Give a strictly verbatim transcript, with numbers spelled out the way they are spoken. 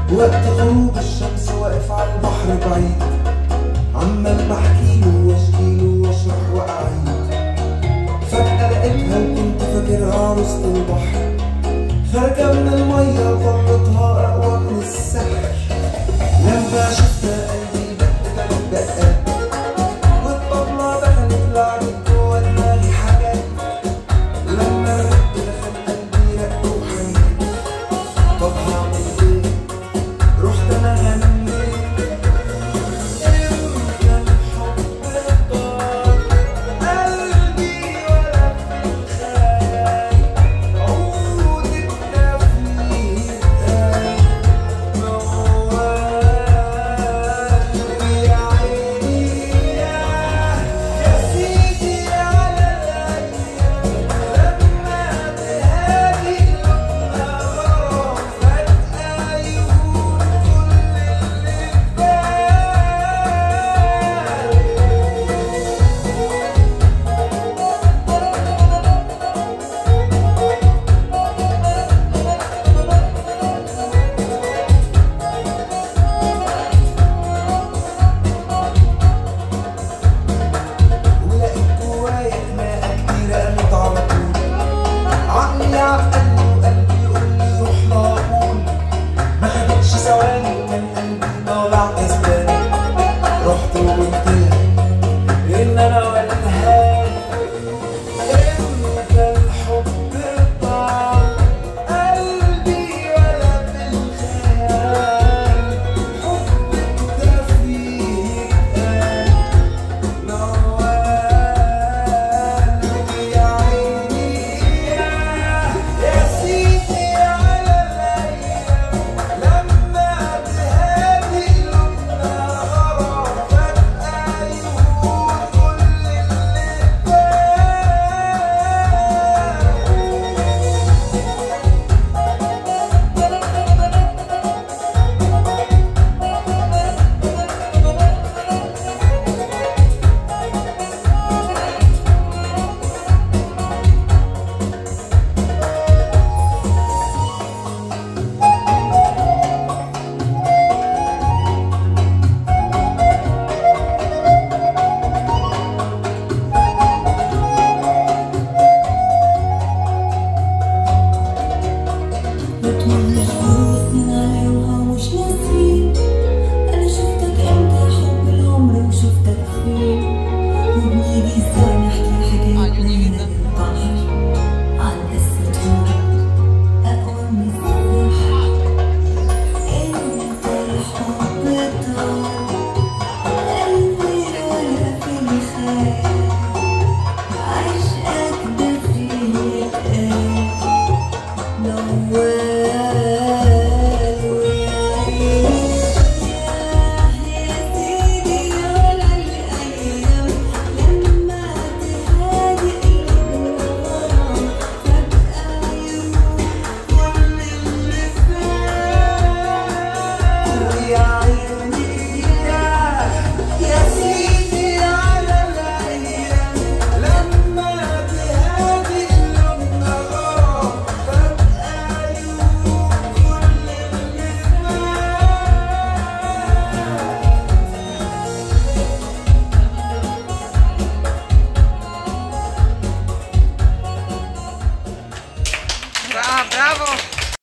وقت غروب الشمس واقف على البحر بعيد، عمال بحكيله واشكيله واشرح واعيد. فجأة لقيتها وكنت فاكرها عروسة البحر، خارجة من المية ضلتها أقوى من السحر. لما شفتها قلبي دق تلات دقات، والطبلة دخلت لعبت جوا دماغي حاجات. لما الرق دخل قلبي رق وحنيت، طب هعمل ايه؟ رحت انا غنيت. امتى الحب طار قلبي ولا في الخيال، عود التفنيد قال موال. ويا عيني يا سيدي على الايام، لما تهادي لما غرام فجأة يهون كل اللي فات. ولقيت جوايا خناقة كتيرة قامت على طول، عقلي عقلني وقلبي يقولي روح لها قول. ما خدتش ثواني وكان قلبي طالع كسبان، رحت وقلت لها إن أنا والهان. امتى الحب طار قلبي ولا في الخيال، حب التفريق قال موال. ويا عيني يا سيدي على الايام، لما تهادي لما غرام فجأة يهون كل اللي فات. But when the truth and I